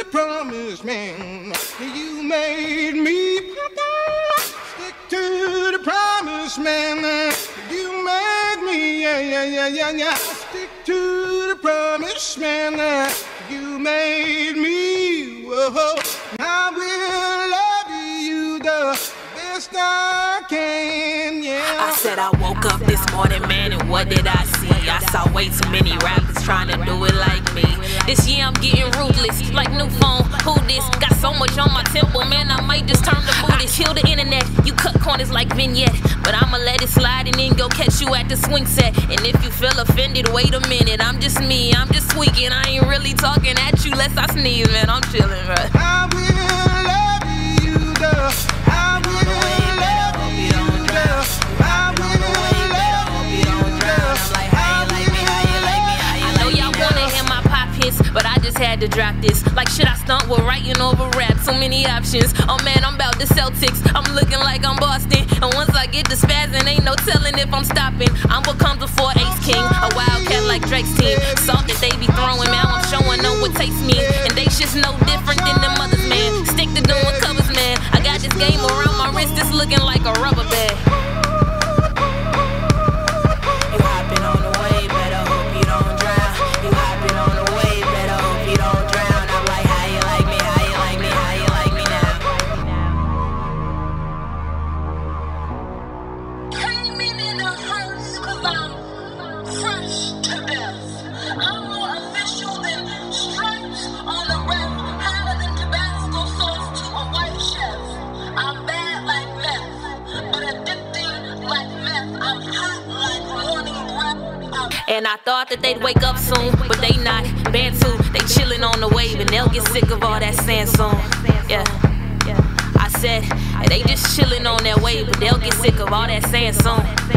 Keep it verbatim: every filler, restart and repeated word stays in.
promise, man. You made me stick to the promise, man. You made me, yeah, yeah, yeah, yeah, yeah. Stick to the promise, man. You made me, whoa. I will love you the best I can, yeah. I said I woke up this morning, man, and what did I see? I saw way too many rappers trying to do it like me. This year I'm getting ruthless, like new phone. Who this? Got so much on my temple, man, I might just turn to Buddhist. Kill the internet, you cut corners like vignette. But I'ma let it slide and then go catch you at the swing set. And if you feel offended, wait a minute. I'm just me, I'm just tweaking. I ain't really talking at you lest I sneeze, man. I'm chilling, bro. I will love you, the I will love you, the I will love you, the I know y'all wanna hear my pop hits, but I just had to drop this. Like shit, I stunt with writing over rap, so many options. Oh man, I'm about the Celtics, I'm looking like I'm Boston. And once I get the spazzing, ain't no telling if I'm stopping. I'm what comes before Ace King, a wildcat like Drake's team. Salt that they be throwing, man, I'm showing them what taste mean. And they shit's no different than them others, man. Stick to doing covers, man. I got this game around my wrist, it's looking like a rubber band. You hopping on the wave, better hope you don't drown. You hopping on the wave, better hope you don't drown. I'm like, how you like me, how you like me, how you like me now? Came in in a hearse, cause I'm fresh to death. I'm more official than stripes on a rep, hotter than Tabasco sauce to a white chef. I'm bad like meth, but addicting like meth. I'm hot like morning breath. I'm And I thought that they'd wake up soon, but they not. Bantu, they chillin' on the wave, and they'll get sick of all that sand soon. Yeah, I said, they just chillin' on that wave, but they'll get sick of all that sand soon.